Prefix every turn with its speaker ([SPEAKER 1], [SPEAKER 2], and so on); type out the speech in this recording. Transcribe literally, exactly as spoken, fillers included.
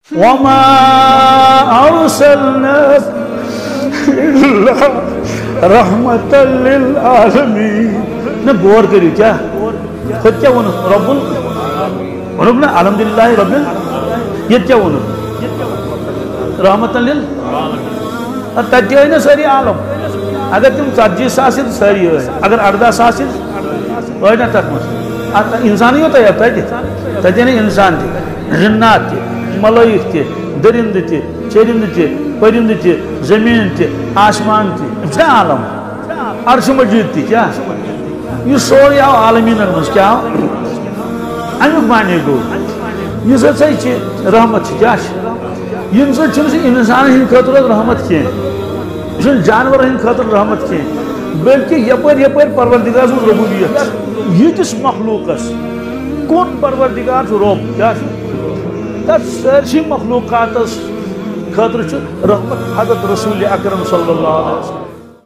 [SPEAKER 1] وما أرسلناك إلا رحمة للعالمين. نبور كري كيا خد كيا ونه رب ونبنا الحمد لله رب یہ کیا ونه رحمة لل تجھے نا ساری عالم اگر تم ژتجی ساس ساری اگر اردہ ساس نا تک انسان ہوتا ہے تجھے تجھے نا انسان تھی جنات تھی ملائک تھی درند تھی چرند تھی پرند تھی زمین تھی آسمان تھی کیا عالم عرش مجید تھی کیا یہ سوری آو عالمین ارمز کیا امیک معنی گو یہ سا رحمت کیا یہ انسان ہند خاطر رحمت کی یہ جانور ہند خاطر رحمت کی بلکہ یپر یپر پروردگار سن ربوبیت یتس مخلوقس کون پروردگار رب کیا تر سرسی مخلوقات خاطر رحمت حضرت رسول اکرم صلی اللہ علیہ وسلم.